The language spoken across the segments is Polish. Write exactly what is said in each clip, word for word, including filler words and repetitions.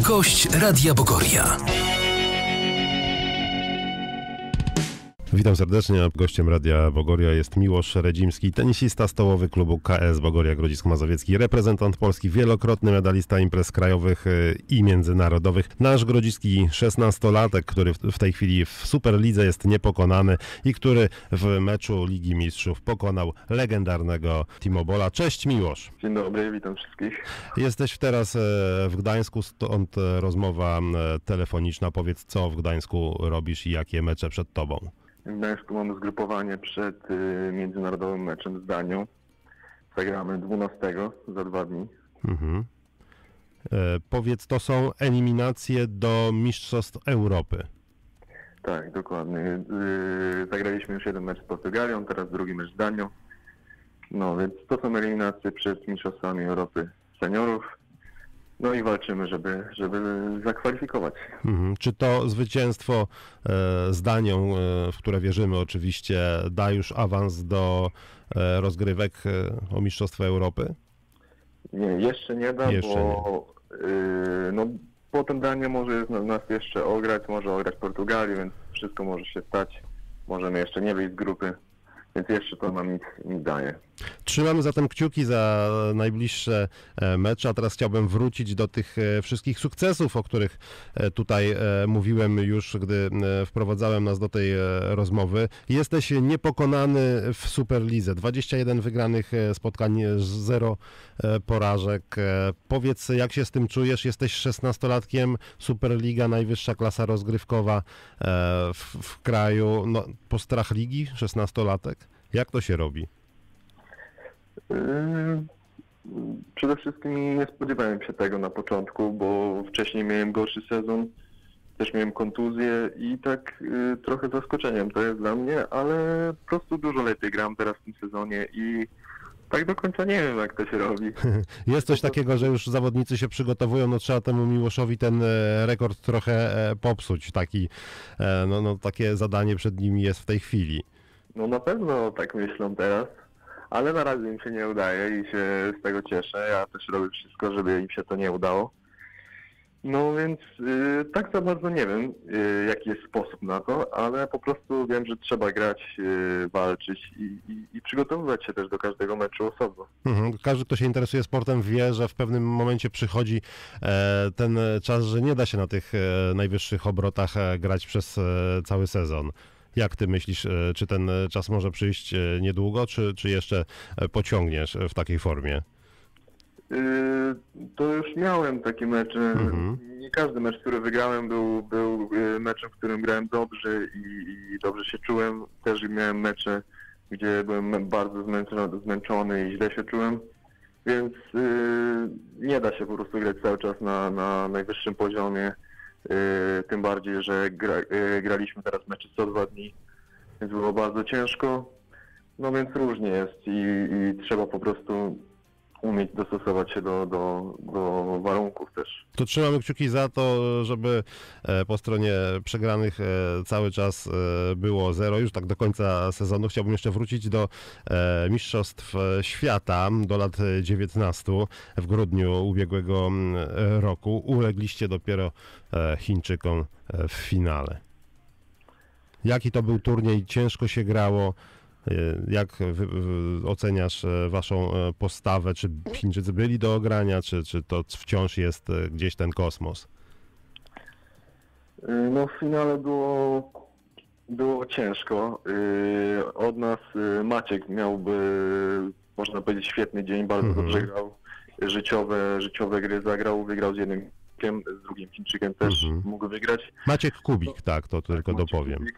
Gość Radia Bogoria. Witam serdecznie. Gościem Radia Bogoria jest Miłosz Redzimski, tenisista stołowy klubu K S Bogoria Grodzisk Mazowiecki, reprezentant Polski, wielokrotny medalista imprez krajowych i międzynarodowych. Nasz grodziski szesnastolatek, który w tej chwili w Superlidze jest niepokonany i który w meczu Ligi Mistrzów pokonał legendarnego Timo Bolla. Cześć Miłosz. Dzień dobry, witam wszystkich. Jesteś teraz w Gdańsku, stąd rozmowa telefoniczna. Powiedz, co w Gdańsku robisz i jakie mecze przed tobą? W Gdańsku mamy zgrupowanie przed y, międzynarodowym meczem z Danią. Zagramy dwunastego, za dwa dni. Mhm. E, powiedz, to są eliminacje do Mistrzostw Europy. Tak, dokładnie. Y, zagraliśmy już jeden mecz z Portugalią, teraz drugi mecz z Danią. No więc to są eliminacje przed Mistrzostwami Europy seniorów. No i walczymy, żeby, żeby zakwalifikować. Mhm. Czy to zwycięstwo e, z Danią, e, w które wierzymy oczywiście, da już awans do e, rozgrywek e, o Mistrzostwa Europy? Nie, jeszcze nie da, jeszcze bo nie. Y, no, potem Dania może nas jeszcze ograć, może ograć Portugalię, więc wszystko może się stać. Możemy jeszcze nie wyjść z grupy, więc jeszcze to nam nic nie daje. Trzymamy zatem kciuki za najbliższe mecze, a teraz chciałbym wrócić do tych wszystkich sukcesów, o których tutaj mówiłem już, gdy wprowadzałem nas do tej rozmowy. Jesteś niepokonany w Superlidze, dwadzieścia jeden wygranych spotkań, zero porażek. Powiedz, jak się z tym czujesz? Jesteś szesnastolatkiem, Superliga, najwyższa klasa rozgrywkowa w, w kraju. No, postrach ligi, szesnastolatek? Jak to się robi? Przede wszystkim nie spodziewałem się tego na początku, bo wcześniej miałem gorszy sezon, też miałem kontuzję i tak y, trochę zaskoczeniem to jest dla mnie, ale po prostu dużo lepiej gram teraz w tym sezonie i tak do końca nie wiem, jak to się robi. Jest coś takiego, że już zawodnicy się przygotowują, no trzeba temu Miłoszowi ten rekord trochę popsuć, taki, no, no takie zadanie przed nimi jest w tej chwili. No na pewno tak myślą teraz. Ale na razie im się nie udaje i się z tego cieszę. Ja też robię wszystko, żeby im się to nie udało. No więc yy, tak za bardzo nie wiem, yy, jaki jest sposób na to, ale po prostu wiem, że trzeba grać, yy, walczyć i, i, i przygotowywać się też do każdego meczu osobno. Mhm. Każdy, kto się interesuje sportem, wie, że w pewnym momencie przychodzi e, ten czas, że nie da się na tych e, najwyższych obrotach e, grać przez e, cały sezon. Jak ty myślisz, czy ten czas może przyjść niedługo, czy, czy jeszcze pociągniesz w takiej formie? Yy, to już miałem takie mecze. Mhm. Nie każdy mecz, który wygrałem, był, był meczem, w którym grałem dobrze i, i dobrze się czułem. Też miałem mecze, gdzie byłem bardzo zmęczony, zmęczony i źle się czułem. Więc yy, nie da się po prostu grać cały czas na, na najwyższym poziomie. Yy, tym bardziej, że gra, yy, graliśmy teraz mecze co dwa dni, więc było bardzo ciężko. No więc różnie jest i, i trzeba po prostu umieć dostosować się do, do, do warunków też. To trzymamy kciuki za to, żeby po stronie przegranych cały czas było zero. Już tak do końca sezonu chciałbym jeszcze wrócić do Mistrzostw Świata do lat dziewiętnastu w grudniu ubiegłego roku. Ulegliście dopiero Chińczykom w finale. Jaki to był turniej? Ciężko się grało? Jak wy, wy, oceniasz waszą postawę? Czy Chińczycy byli do ogrania, czy, czy to wciąż jest gdzieś ten kosmos? No w finale było, było ciężko. Od nas Maciek miałby, można powiedzieć, świetny dzień, bardzo mm-hmm. dobrze grał. Życiowe, życiowe gry zagrał, wygrał z jednym, z drugim Chińczykiem też mm-hmm. mógł wygrać. Maciek Kubik, tak, to tylko Maciek dopowiem. Kubik.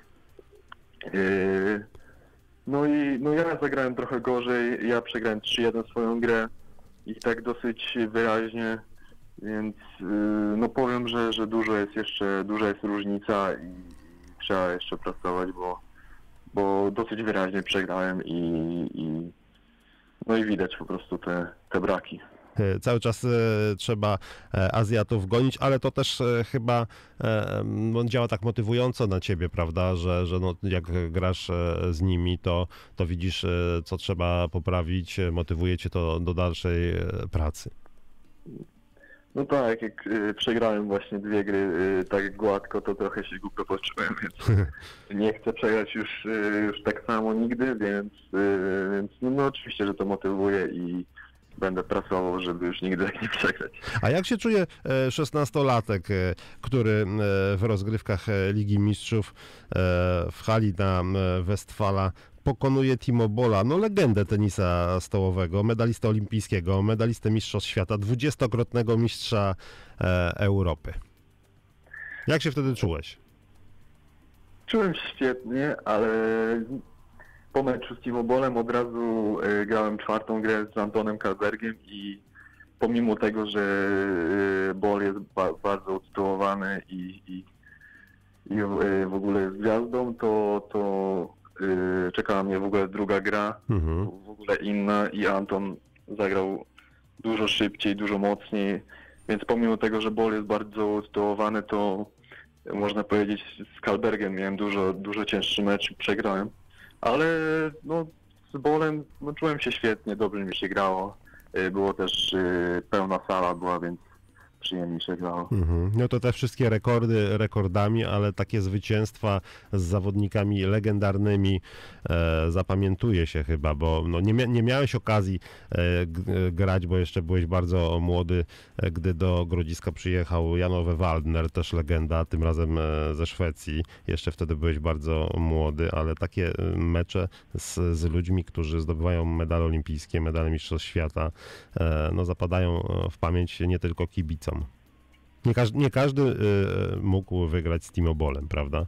No i no ja zagrałem trochę gorzej, ja przegrałem trzy jeden swoją grę i tak dosyć wyraźnie, więc no powiem, że, że dużo jest jeszcze, duża jest różnica i trzeba jeszcze pracować, bo, bo dosyć wyraźnie przegrałem i, i no i widać po prostu te, te braki. Cały czas trzeba Azjatów gonić, ale to też chyba no, działa tak motywująco na ciebie, prawda, że, że no, jak grasz z nimi, to, to widzisz, co trzeba poprawić, motywuje cię to do dalszej pracy. No tak, jak y, przegrałem właśnie dwie gry y, tak gładko, to trochę się głupio poczułem, więc nie chcę przegrać już, y, już tak samo nigdy, więc, y, więc no, no oczywiście, że to motywuje i będę pracował, żeby już nigdy tak nie przegrać. A jak się czuje e, szesnastolatek, e, który e, w rozgrywkach e, Ligi Mistrzów e, w hali na e, Westfala pokonuje Timo Bolla, no legendę tenisa stołowego, medalistę olimpijskiego, medalistę mistrzostw świata, dwudziestokrotnego mistrza e, Europy. Jak się wtedy czułeś? Czułem się świetnie, ale po meczu z Timo Bollem od razu y, grałem czwartą grę z Antonem Karlbergiem i pomimo tego, że y, Boll jest ba bardzo utytułowany i, i, i y, w ogóle jest gwiazdą, to, to y, czekała mnie w ogóle druga gra, Mhm. w ogóle inna i Anton zagrał dużo szybciej, dużo mocniej, więc pomimo tego, że Boll jest bardzo utytułowany, to można powiedzieć z Karlbergiem miałem dużo, dużo cięższy mecz i przegrałem. Ale no, z Bollem no, czułem się świetnie, dobrze mi się grało. Y, Było też y, pełna sala była, więc przyjemnie się grało. Mhm. No to te wszystkie rekordy rekordami, ale takie zwycięstwa z zawodnikami legendarnymi e, zapamiętuje się chyba, bo no, nie, mia nie miałeś okazji e, g grać, bo jeszcze byłeś bardzo młody, e, gdy do Grodziska przyjechał Jan-Ove Waldner, też legenda, tym razem e, ze Szwecji. Jeszcze wtedy byłeś bardzo młody, ale takie e, mecze z, z ludźmi, którzy zdobywają medale olimpijskie, medale mistrzostw świata, e, no zapadają w pamięć nie tylko kibicom. Nie, każ nie każdy y, mógł wygrać z Timo Bollem, prawda?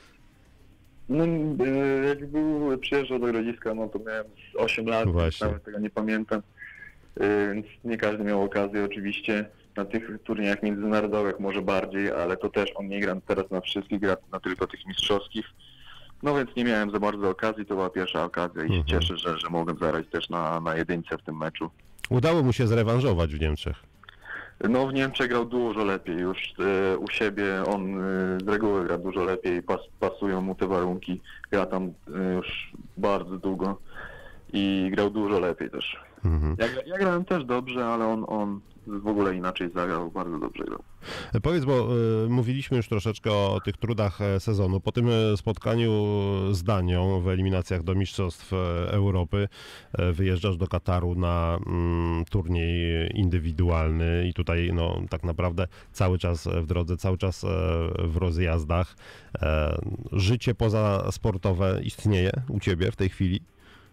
No, y, jak był, przyjeżdżał do Grodziska, no to miałem z osiem lat, Właśnie. nawet tego nie pamiętam. Y, Więc nie każdy miał okazję oczywiście. Na tych turniejach międzynarodowych może bardziej, ale to też on nie gra teraz na wszystkich, gra na tylko tych mistrzowskich. No więc nie miałem za bardzo okazji, to była pierwsza okazja i się Mhm. cieszę, że, że mogłem zagrać też na, na jedynce w tym meczu. Udało mu się zrewanżować w Niemczech. No w Niemczech grał dużo lepiej już e, u siebie, on e, z reguły gra dużo lepiej, pas, pasują mu te warunki, gra tam e, już bardzo długo i grał dużo lepiej też. Mhm. Ja, ja grałem też dobrze, ale on, on w ogóle inaczej zagrał, bardzo dobrze grał. Powiedz, bo y, mówiliśmy już troszeczkę o tych trudach e, sezonu. Po tym e, spotkaniu z Danią w eliminacjach do Mistrzostw e, Europy e, wyjeżdżasz do Kataru na mm, turniej indywidualny i tutaj no, tak naprawdę cały czas w drodze, cały czas e, w rozjazdach. E, życie pozasportowe istnieje u Ciebie w tej chwili?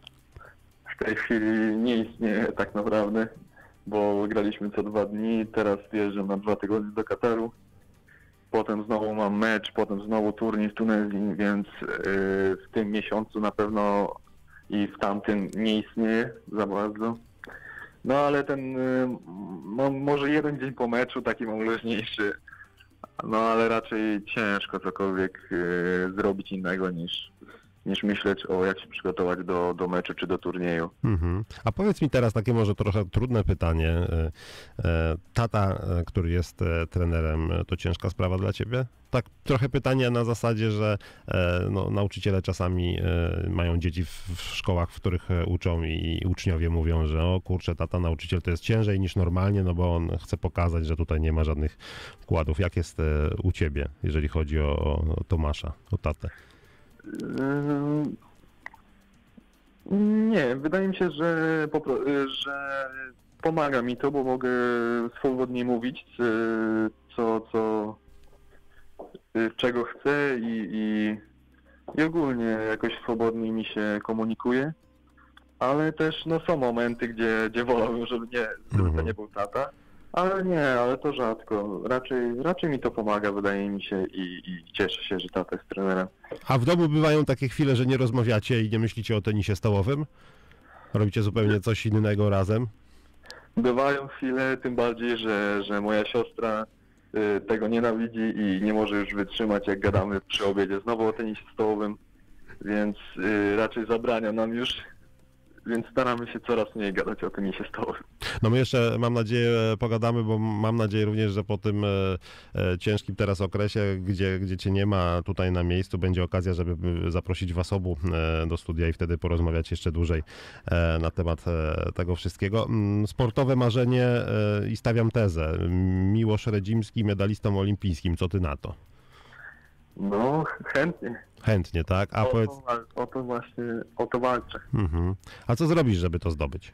W tej chwili nie istnieje tak naprawdę, bo graliśmy co dwa dni, teraz wjeżdżam na dwa tygodnie do Kataru. Potem znowu mam mecz, potem znowu turniej w Tunezji, więc yy, w tym miesiącu na pewno i w tamtym nie istnieje za bardzo. No ale ten, yy, mam może jeden dzień po meczu, taki mam luźniejszy, no ale raczej ciężko cokolwiek yy, zrobić innego niż, niż myśleć o jak się przygotować do, do meczu czy do turnieju. Mhm. A powiedz mi teraz takie może trochę trudne pytanie. E, e, Tata, e, który jest e, trenerem, e, to ciężka sprawa dla ciebie? Tak trochę pytanie na zasadzie, że e, no, nauczyciele czasami e, mają dzieci w, w szkołach, w których e, uczą i uczniowie mówią, że o kurczę, tata nauczyciel to jest ciężej niż normalnie, no bo on chce pokazać, że tutaj nie ma żadnych wkładów. Jak jest e, u ciebie, jeżeli chodzi o, o Tomasza, o tatę? Nie, wydaje mi się, że, po, pro- że pomaga mi to, bo mogę swobodnie mówić, co, co, czego chcę i, i, i ogólnie jakoś swobodnie mi się komunikuje, ale też no, są momenty, gdzie, gdzie wolałbym, żeby, nie, żeby to nie był tata. Ale nie, ale to rzadko. Raczej, raczej mi to pomaga, wydaje mi się i, i cieszę się, że tata jest trenerem. A w domu bywają takie chwile, że nie rozmawiacie i nie myślicie o tenisie stołowym? Robicie zupełnie coś innego razem? Bywają chwile, tym bardziej, że, że moja siostra y, tego nienawidzi i nie może już wytrzymać, jak gadamy przy obiedzie znowu o tenisie stołowym, więc y, raczej zabrania nam już więc staramy się coraz mniej gadać o tenisie stołowym. No my jeszcze, mam nadzieję, pogadamy, bo mam nadzieję również, że po tym e, e, ciężkim teraz okresie, gdzie, gdzie cię nie ma tutaj na miejscu, będzie okazja, żeby zaprosić was obu e, do studia i wtedy porozmawiać jeszcze dłużej e, na temat e, tego wszystkiego. Mm, Sportowe marzenie e, i stawiam tezę. Miłosz Redzimski medalistą olimpijskim. Co ty na to? No, chętnie. Chętnie, tak? A o, powiedz... to, wal- o to właśnie, o to walczę. Mhm. A co zrobisz, żeby to zdobyć?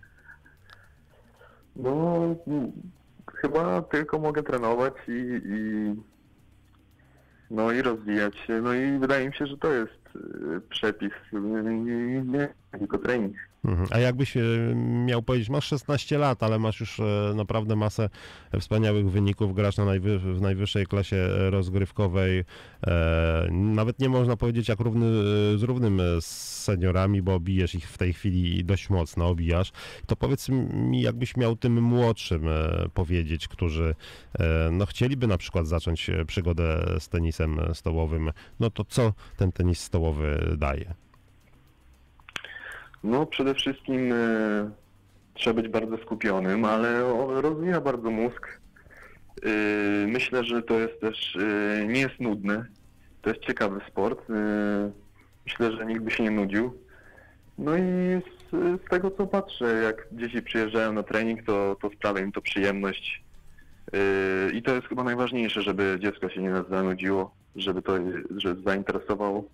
No, mm, chyba tylko mogę trenować i, i no i rozwijać się. No i wydaje mi się, że to jest y, przepis, nie, nie tylko trening. Mhm. A jakbyś e, miał powiedzieć, masz szesnaście lat, ale masz już e, naprawdę masę wspaniałych wyników, grasz na najwy, w najwyższej klasie rozgrywkowej, e, nawet nie można powiedzieć jak równy e, z równym e, z seniorami, bo bijesz ich w tej chwili dość mocno, obijasz. To powiedz mi, jakbyś miał tym młodszym e, powiedzieć, którzy e, no, chcieliby na przykład zacząć e, przygodę z tenisem stołowym, no to co ten tenis stołowy daje? No przede wszystkim e, trzeba być bardzo skupionym, ale on rozwija bardzo mózg. E, myślę, że to jest też, e, nie jest nudne. To jest ciekawy sport. E, myślę, że nikt by się nie nudził. No i z, z tego co patrzę, jak dzieci przyjeżdżają na trening, to, to sprawia im to przyjemność. E, I to jest chyba najważniejsze, żeby dziecko się nie zanudziło, żeby to żeby zainteresowało.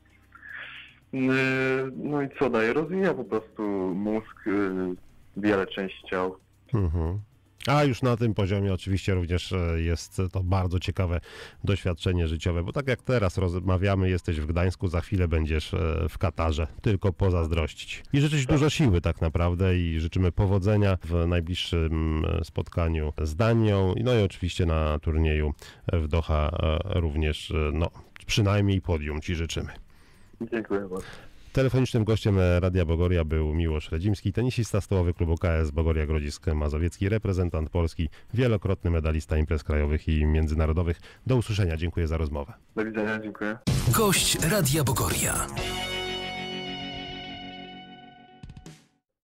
No i co daje? Rozwija po prostu mózg, wiele części ciał. Mhm. A już na tym poziomie oczywiście również jest to bardzo ciekawe doświadczenie życiowe, bo tak jak teraz rozmawiamy, jesteś w Gdańsku, za chwilę będziesz w Katarze, tylko pozazdrościć. I życzyć dużo siły tak naprawdę i życzymy powodzenia w najbliższym spotkaniu z Danią, no i oczywiście na turnieju w Doha również, no przynajmniej podium ci życzymy. Dziękuję bardzo. Telefonicznym gościem Radia Bogoria był Miłosz Redzimski, tenisista stołowy klubu K S Bogoria Grodzisk Mazowiecki, reprezentant Polski, wielokrotny medalista imprez krajowych i międzynarodowych. Do usłyszenia, dziękuję za rozmowę. Do widzenia, dziękuję. Gość Radia Bogoria.